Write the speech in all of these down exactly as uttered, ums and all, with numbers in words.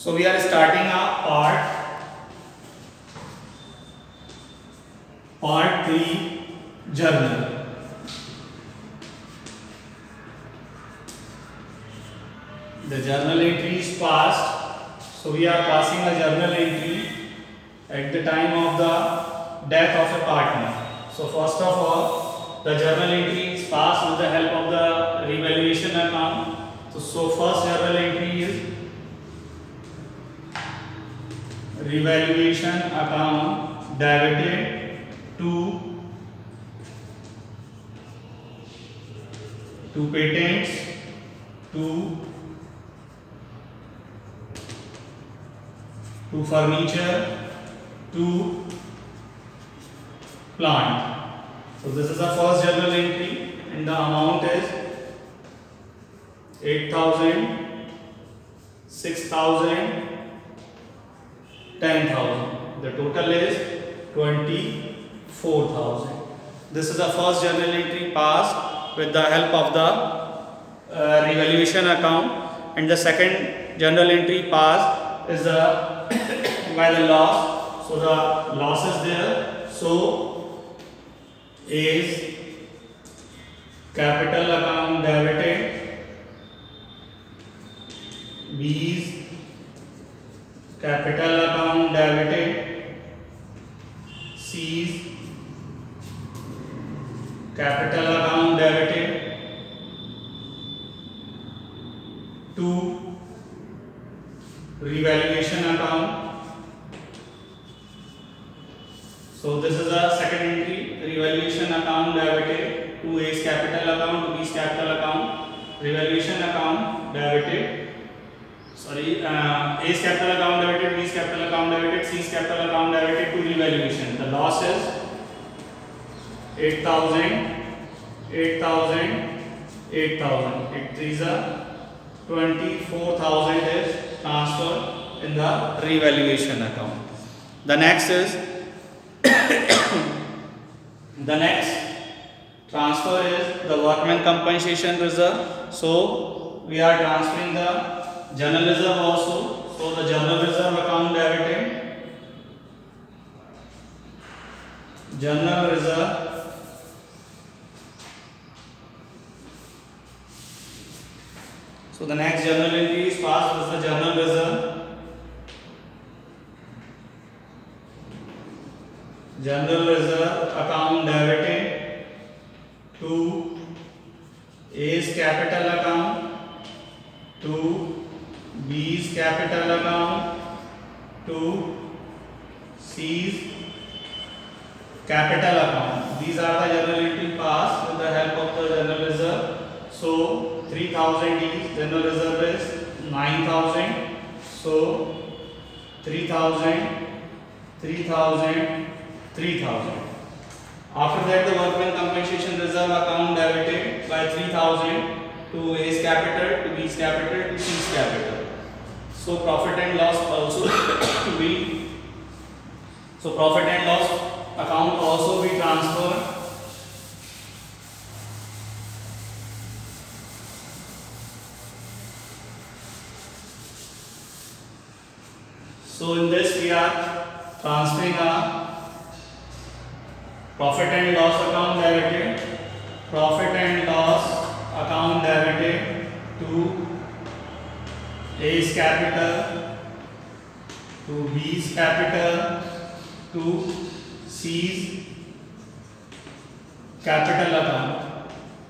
So we are starting our part part three journal. The journal entry is passed. So we are passing a journal entry at the time of the death of a partner. So first of all, the journal entry is passed with the help of the revaluation account. So, so first journal entry is revaluation account debited to to patents to to furniture to plant. So this is the first journal entry and the amount is eight thousand, six thousand, ten thousand. The total is twenty-four thousand. This is the first journal entry passed with the help of the uh, revaluation account, and the second journal entry passed is the by the loss. So the loss is there. So is capital account debited, B is capital account debited, C is capital account debited, to revaluation account. So this is a second entry, revaluation account debited, to A's capital account, to B's capital account, revaluation account debited, sorry, uh, A's capital account debited, B's capital account debited, C's capital account debited to revaluation. The loss is eight thousand, eight thousand, eight thousand. It is a twenty-four thousand is transferred in the revaluation account. The next is the next transfer is the workman compensation reserve. So we are transferring the general reserve also. So the general reserve account debited, general reserve so the next journal entry is passed with the general reserve. General reserve account debited to A's capital account, to B's capital account, to C's capital account. These are the journal entry passed with the help of the general reserve. So three thousand is general reserve is nine thousand. So three thousand, three thousand, three thousand. After that, the workman compensation reserve account debited by three thousand to A's capital, to B's capital, to C's capital. So profit and loss also to be so profit and loss account also be transferred. So in this we are transferring a profit and loss account debited, profit and loss account debited to A's capital, to B's capital, to C's capital account.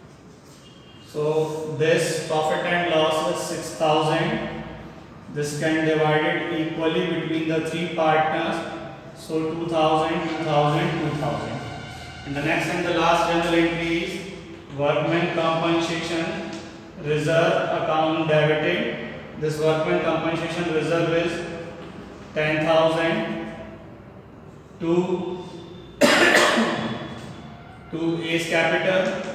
So this profit and loss is six thousand. This can divide it equally between the three partners. So two thousand, two thousand, two thousand. And the next and the last journal entry is workman compensation reserve account debited. This workman compensation reserve is ten thousand to to A's capital,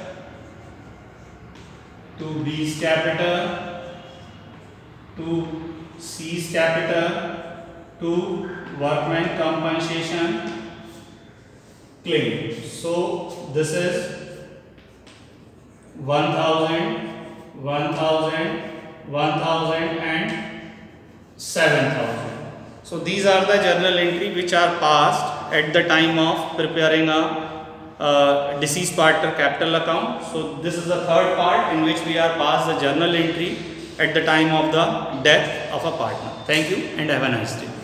to B's capital, to C's capital, to workman compensation claim. So this is one thousand, one thousand, one thousand and seven thousand. So these are the journal entry which are passed at the time of preparing a uh, deceased partner capital account. So this is the third part in which we are passed the journal entry at the time of the death of a partner. Thank you and have a nice day.